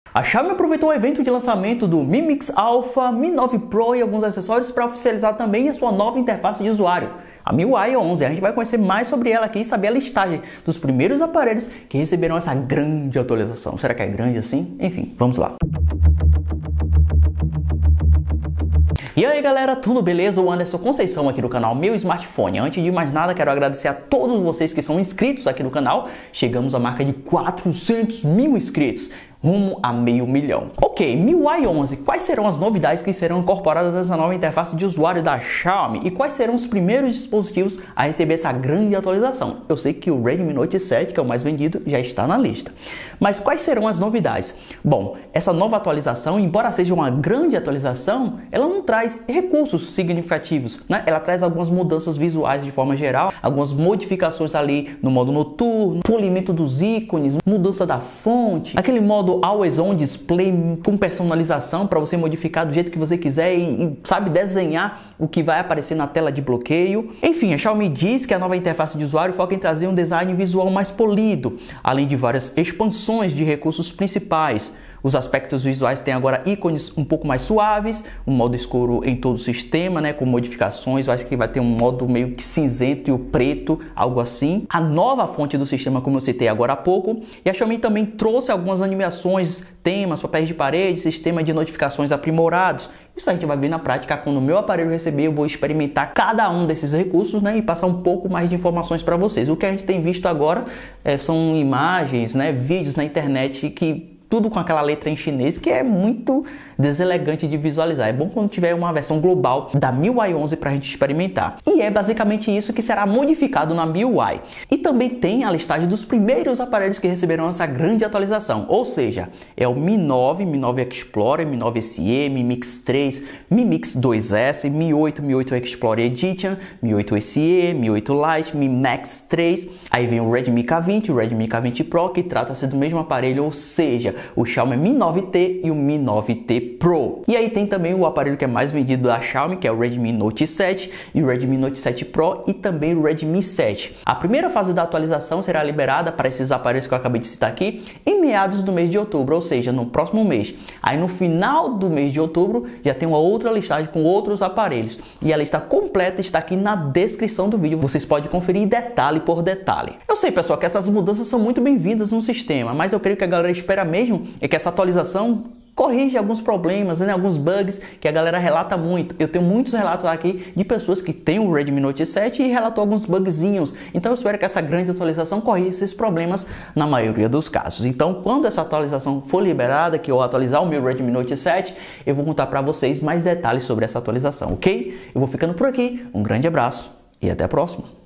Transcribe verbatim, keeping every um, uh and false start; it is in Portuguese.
A Xiaomi aproveitou o evento de lançamento do Mi Mix Alpha, Mi nove Pro e alguns acessórios para oficializar também a sua nova interface de usuário, a M I U I onze. A gente vai conhecer mais sobre ela aqui e saber a listagem dos primeiros aparelhos que receberam essa grande atualização. Será que é grande assim? Enfim, vamos lá. E aí galera, tudo beleza? O Anderson Conceição aqui do canal Meu Smartphone. Antes de mais nada, quero agradecer a todos vocês que são inscritos aqui no canal. Chegamos à marca de quatrocentos mil inscritos, rumo a meio milhão. Ok, M I U I onze, quais serão as novidades que serão incorporadas nessa nova interface de usuário da Xiaomi? E quais serão os primeiros dispositivos a receber essa grande atualização? Eu sei que o Redmi Note sete, que é o mais vendido, já está na lista. Mas quais serão as novidades? Bom, essa nova atualização, embora seja uma grande atualização, ela não traz recursos significativos, né? Ela traz algumas mudanças visuais de forma geral, algumas modificações ali no modo noturno, polimento dos ícones, mudança da fonte, aquele modo Always On Display com personalização para você modificar do jeito que você quiser e, e sabe desenhar o que vai aparecer na tela de bloqueio. Enfim, a Xiaomi diz que a nova interface de usuário foca em trazer um design visual mais polido, além de várias expansões de recursos principais. Os aspectos visuais têm agora ícones um pouco mais suaves, um modo escuro em todo o sistema, né, com modificações. Eu acho que vai ter um modo meio que cinzento e o preto, algo assim. A nova fonte do sistema, como eu citei agora há pouco. E a Xiaomi também trouxe algumas animações, temas, papéis de parede, sistema de notificações aprimorados. Isso a gente vai ver na prática. Quando o meu aparelho receber, eu vou experimentar cada um desses recursos, né, e passar um pouco mais de informações para vocês. O que a gente tem visto agora é, são imagens, né, vídeos na internet que tudo com aquela letra em chinês, que é muito deselegante de visualizar. É bom quando tiver uma versão global da M I U I onze para a gente experimentar. E é basicamente isso que será modificado na M I U I. E também tem a listagem dos primeiros aparelhos que receberão essa grande atualização. Ou seja, é o Mi nove, Mi nove Explorer, Mi nove S E, Mi Mix três, Mi Mix dois S, Mi oito, Mi oito Explorer Edition, Mi oito S E, Mi oito Lite, Mi Max três. Aí vem o Redmi K vinte, o Redmi K vinte Pro, que trata-se do mesmo aparelho, ou seja, o Xiaomi Mi nove T e o Mi nove T Pro. E aí tem também o aparelho que é mais vendido da Xiaomi, que é o Redmi Note sete e o Redmi Note sete Pro e também o Redmi sete. A primeira fase da atualização será liberada para esses aparelhos que eu acabei de citar aqui em meados do mês de outubro, ou seja, no próximo mês. Aí no final do mês de outubro já tem uma outra listagem com outros aparelhos. E a lista completa está aqui na descrição do vídeo. Vocês podem conferir detalhe por detalhe. Eu sei, pessoal, que essas mudanças são muito bem-vindas no sistema, mas eu creio que a galera espera mesmo é que essa atualização corrige alguns problemas, né, alguns bugs que a galera relata muito. Eu tenho muitos relatos aqui de pessoas que têm o Redmi Note sete e relatou alguns bugzinhos. Então eu espero que essa grande atualização corrija esses problemas na maioria dos casos. Então, quando essa atualização for liberada, que eu atualizar o meu Redmi Note sete, eu vou contar para vocês mais detalhes sobre essa atualização, ok? Eu vou ficando por aqui. Um grande abraço e até a próxima.